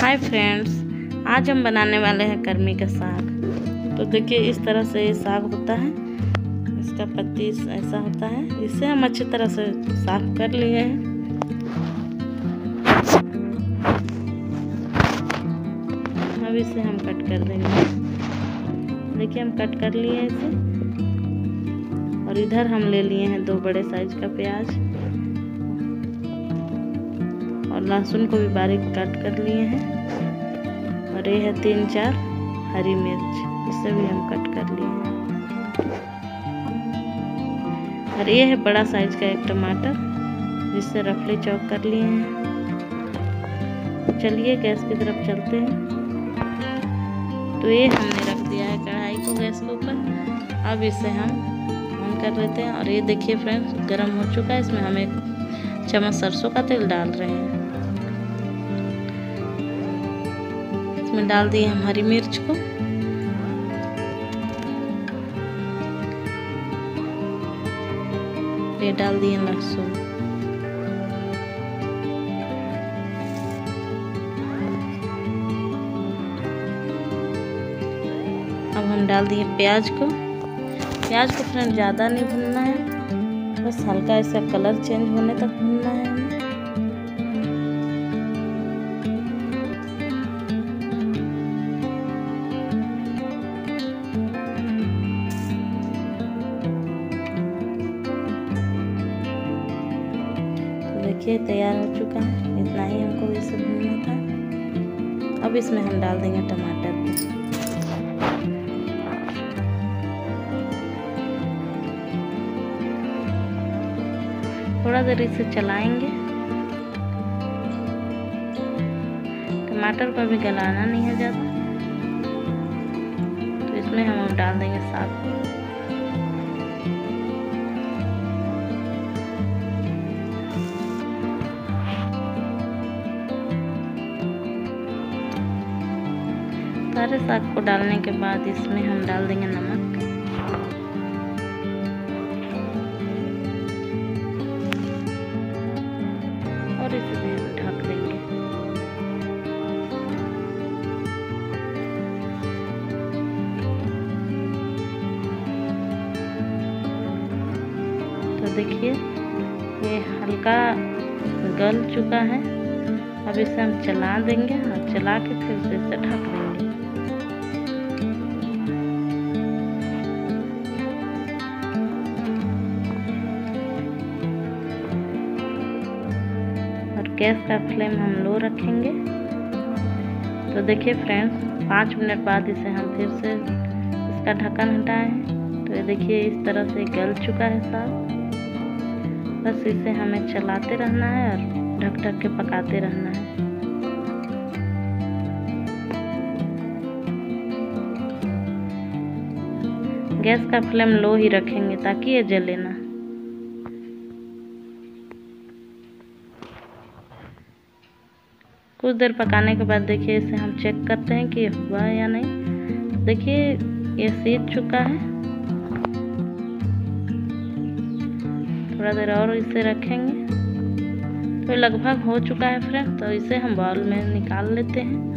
Hi friends, आज हम बनाने वाले हैं कर्मी का साग। तो देखिए इस तरह से ये साग होता है। इसका पत्ती ऐसा होता है। इसे हम अच्छी तरह से साफ कर लिए हैं। अब इसे हम कट कर देंगे। देखिए हम कट कर लिए हैं इसे। और इधर हम ले लिए हैं 2 बड़े साइज का प्याज और लहसुन को भी बारीक काट कर लिए हैं। और ये है 3-4 हरी मिर्च, इसे भी हम कट कर लिए हैं। और ये है बड़ा साइज का 1 टमाटर, जिससे रफली चॉप कर लिए हैं। चलिए गैस की तरफ चलते हैं। तो ये हमने रख दिया है कढ़ाई को गैस के ऊपर। अब इसे हम ऑन कर लेते हैं। और ये देखिए फ्रेंड्स, गर्म हो चुका है। इसमें हम 1 चम्मच सरसों का तेल डाल रहे हैं। इसमें डाल दिए हम हरी मिर्च को। ये डाल दिए लहसुन। अब हम डाल दिए प्याज को। प्याज को फ्रेंड ज़्यादा नहीं भूनना है, बस हल्का इसका कलर चेंज होने तक भूनना है हमें। देखिए तैयार हो चुका है। इतना ही हमको इसे भूनना था। अब इसमें हम डाल देंगे टमाटर को। थोड़ा देर इसे चलाएंगे। टमाटर को भी गलाना नहीं है ज़्यादा। तो इसमें हम डाल देंगे साग। सारे साग को डालने के बाद इसमें हम डाल देंगे नमक। और इसे ढक देंगे। तो देखिए ये हल्का गल चुका है। अब इसे हम चला देंगे और चला के फिर से इसे ढक देंगे। गैस का फ्लेम हम लो रखेंगे। तो देखिए फ्रेंड्स, 5 मिनट बाद इसे हम फिर से इसका ढक्कन हटाए हैं। तो ये देखिए इस तरह से गल चुका है साग। बस इसे हमें चलाते रहना है और ढक ढक के पकाते रहना है। गैस का फ्लेम लो ही रखेंगे ताकि ये जले ना। कुछ देर पकाने के बाद देखिए इसे हम चेक करते हैं कि हुआ है या नहीं। देखिए ये सीज चुका है। थोड़ा देर और इसे रखेंगे। तो लगभग हो चुका है फ्रेंड। तो इसे हम बाउल में निकाल लेते हैं।